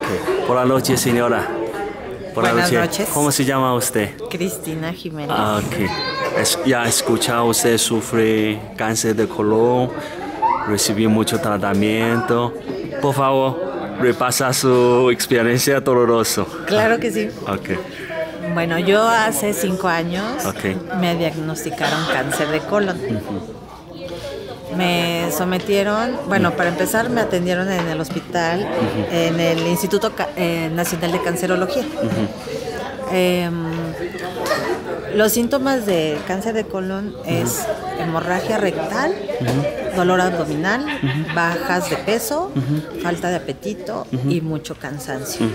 Buenas noches, señora. Buenas noches. ¿Cómo se llama usted? Cristina Jiménez. Ya he escuchado, usted sufre cáncer de colon, recibió mucho tratamiento. Por favor, repasa su experiencia dolorosa. Claro que sí. Ok. Bueno, yo hace 5 años me diagnosticaron cáncer de colon. Me sometieron, bueno, para empezar me atendieron en el hospital, en el Instituto Nacional de Cancerología. Los síntomas de cáncer de colon es hemorragia rectal, dolor abdominal, bajas de peso, falta de apetito y mucho cansancio.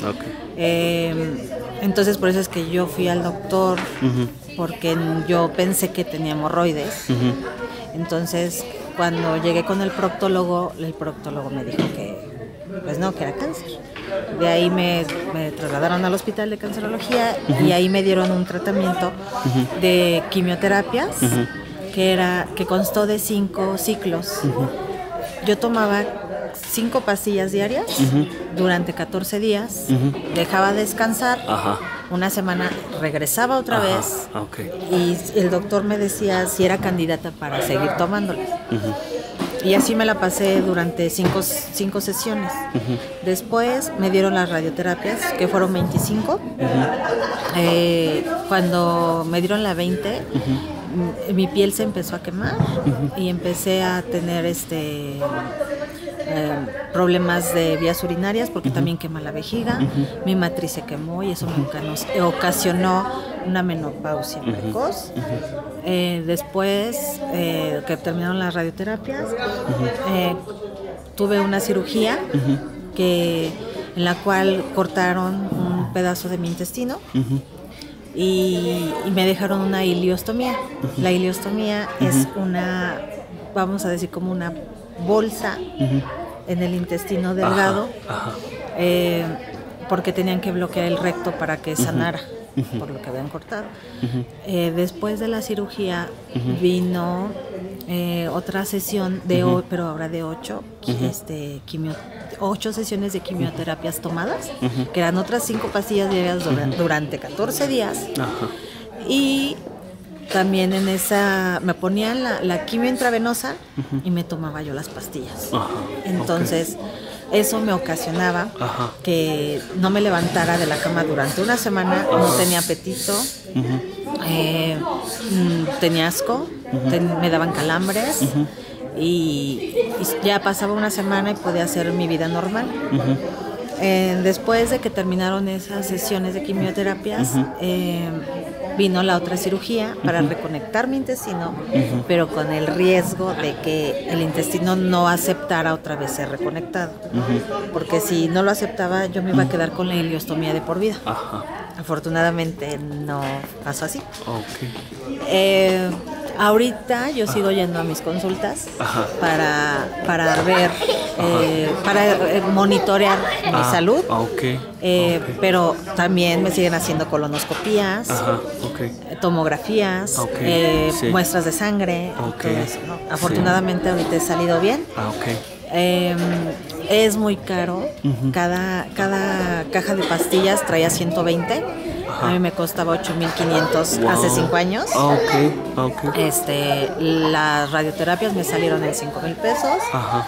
Entonces por eso es que yo fui al doctor, porque yo pensé que tenía hemorroides. Entonces cuando llegué con el proctólogo me dijo que pues no, que era cáncer. De ahí me trasladaron al hospital de cancerología y ahí me dieron un tratamiento de quimioterapias que constó de 5 ciclos. Yo tomaba 5 pastillas diarias durante 14 días, dejaba descansar, una semana regresaba otra vez y el doctor me decía si era candidata para seguir tomándolas. Y así me la pasé durante 5 sesiones. Después me dieron las radioterapias, que fueron 25. Cuando me dieron la 20, mi piel se empezó a quemar y empecé a tener problemas de vías urinarias, porque también quema la vejiga. Mi matriz se quemó y eso me ocasionó una menopausia precoz. Después que terminaron las radioterapias, tuve una cirugía en la cual cortaron un pedazo de mi intestino y me dejaron una ileostomía. La ileostomía es una, vamos a decir, como una bolsa en el intestino delgado, porque tenían que bloquear el recto para que sanara, por lo que habían cortado. Después de la cirugía vino otra sesión pero ahora de 8 sesiones de quimioterapias tomadas, que eran otras 5 pastillas diarias durante 14 días. Y también en esa me ponían la quimio intravenosa y me tomaba yo las pastillas. Entonces eso me ocasionaba que no me levantara de la cama durante una semana, no tenía apetito, tenía asco, me daban calambres y ya pasaba una semana y podía hacer mi vida normal. Después de que terminaron esas sesiones de quimioterapias, vino la otra cirugía para reconectar mi intestino, pero con el riesgo de que el intestino no aceptara otra vez ser reconectado, porque si no lo aceptaba yo me iba a quedar con la ileostomía de por vida. Afortunadamente no pasó así. Ahorita yo sigo yendo a mis consultas para ver, para monitorear mi salud, pero también me siguen haciendo colonoscopías, tomografías, muestras de sangre, todo eso, ¿no? Afortunadamente ahorita he salido bien. Es muy caro. Cada caja de pastillas traía 120. A mí me costaba 8,500 hace 5 años. Las radioterapias me salieron en 5,000 pesos.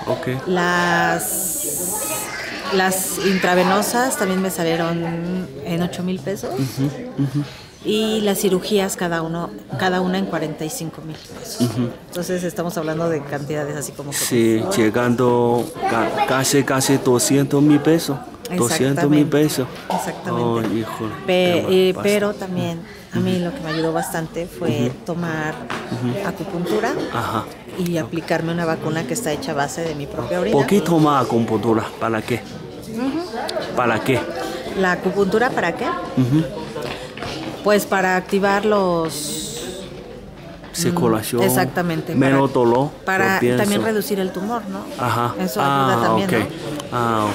Las intravenosas también me salieron en 8,000 pesos. Y las cirugías cada una en 45,000 pesos. Entonces estamos hablando de cantidades así como que... Sí, llegando casi 200,000 pesos. 200,000 pesos. Exactamente. Pero también a mí lo que me ayudó bastante fue tomar acupuntura y aplicarme una vacuna que está hecha a base de mi propia orina. ¿Por qué tomar acupuntura? ¿Para qué? ¿Para qué? ¿La acupuntura para qué? Pues para activar los... circulación. Exactamente. Menos dolor. Para también reducir el tumor, ¿no? Eso ayuda también, ¿no?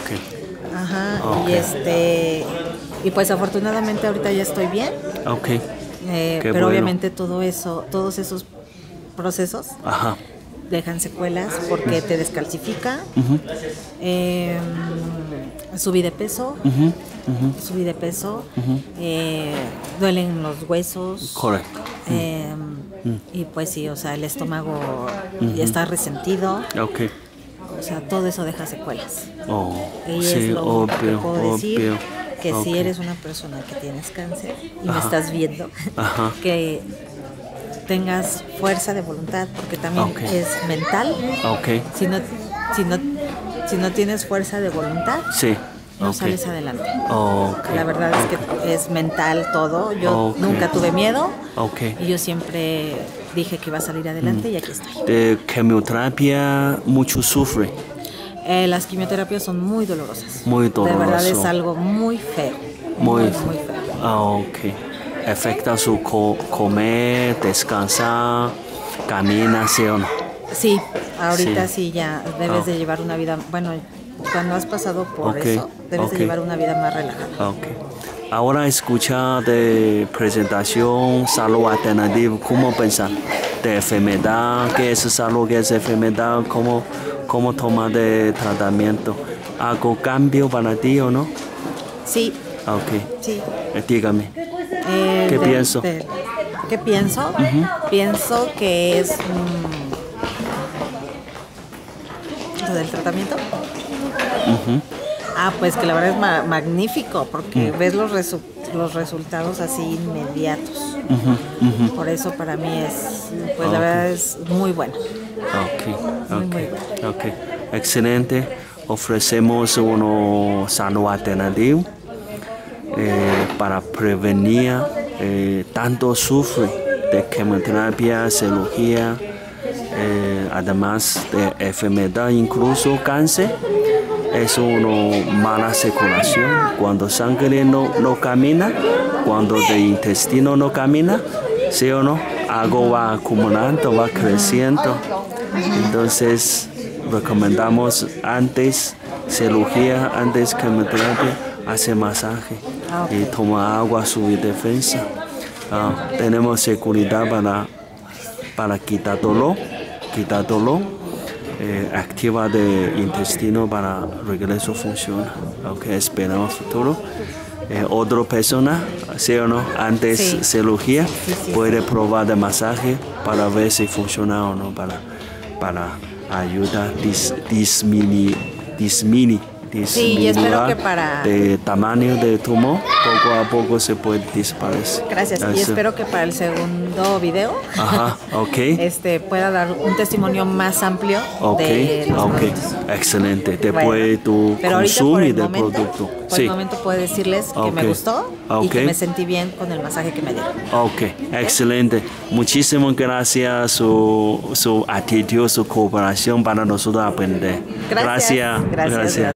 Y pues afortunadamente ahorita ya estoy bien. Pero bueno, obviamente todos esos procesos dejan secuelas porque te descalcifica. Subí de peso, duelen los huesos. Correcto. Y pues sí, o sea, el estómago ya está resentido. Okay. O sea, todo eso deja secuelas. Y sí, es lo único que puedo decir, obvio. que si Okay. eres una persona que tienes cáncer y me estás viendo, Ajá. que tengas fuerza de voluntad, porque también es mental. Okay. Si no tienes fuerza de voluntad, Sí. no sales adelante. Okay. La verdad es que es mental todo. Yo nunca tuve miedo. Y yo siempre dije que iba a salir adelante y aquí estoy. De quimioterapia mucho sufre. Las quimioterapias son muy dolorosas. Muy doloroso. De verdad es algo muy feo. Muy feo. Okay. Afecta su comer, descansar, camina, ¿sí o no? Sí, ahorita sí ya debes de llevar una vida, bueno, cuando has pasado por eso, debes de llevar una vida más relajada. Okay. Ahora escucha de presentación, salud alternativa, ¿cómo pensar? De enfermedad, ¿qué es salud, qué es enfermedad? ¿Cómo tomar de tratamiento? ¿Algo cambio para ti o no? Sí. Sí. Dígame. ¿Qué pienso? ¿Qué pienso? Pienso que es lo del tratamiento. Pues que la verdad es magnífico porque ves los resultados así inmediatos. Por eso para mí es, pues la verdad es muy bueno. Muy bueno. Excelente. Ofrecemos una salud alternativa para prevenir tanto sufre de quimioterapia, cirugía, además de enfermedad, incluso cáncer. Es una mala circulación. Cuando sangre no camina, cuando el intestino no camina, ¿sí o no? Algo va acumulando, va creciendo. Entonces, recomendamos antes cirugía, antes quimioterapia, hacer masaje y tomar agua, subir defensa. Tenemos seguridad para quitar dolor. Activa el intestino para regreso funciona. Esperamos futuro. Otra persona, ¿sí o no? Antes cirugía, puede probar de masaje para ver si funciona o no, para ayudar disminuir y espero que para el tamaño del tumor, poco a poco se puede desaparecer. Gracias. Y espero que para el segundo video pueda dar un testimonio más amplio de los productos. Excelente. Después tu consumo del producto. Por el momento puedo decirles que me gustó y que me sentí bien con el masaje que me dieron. Excelente. Muchísimas gracias su actitud, su cooperación para nosotros aprender. Gracias.